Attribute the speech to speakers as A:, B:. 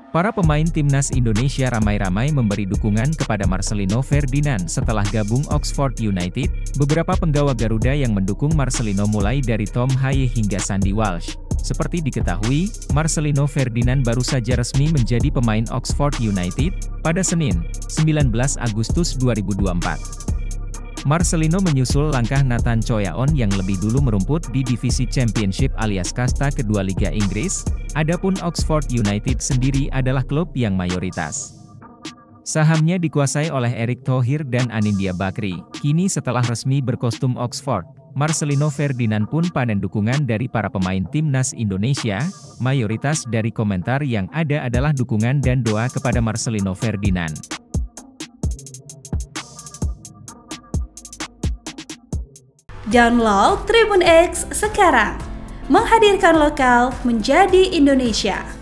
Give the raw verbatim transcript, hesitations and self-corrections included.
A: Para pemain timnas Indonesia ramai-ramai memberi dukungan kepada Marcelino Ferdinand setelah gabung Oxford United. Beberapa penggawa Garuda yang mendukung Marcelino mulai dari Tom Haye hingga Sandy Walsh. Seperti diketahui, Marcelino Ferdinand baru saja resmi menjadi pemain Oxford United pada Senin, sembilan belas Agustus dua ribu dua puluh empat. Marcelino menyusul langkah Nathan Choyaon yang lebih dulu merumput di divisi Championship alias kasta kedua Liga Inggris, adapun Oxford United sendiri adalah klub yang mayoritas sahamnya dikuasai oleh Erick Thohir dan Anindya Bakri. Kini setelah resmi berkostum Oxford, Marcelino Ferdinand pun panen dukungan dari para pemain timnas Indonesia. Mayoritas dari komentar yang ada adalah dukungan dan doa kepada Marcelino Ferdinand.
B: Download Tribun X sekarang, menghadirkan lokal menjadi Indonesia.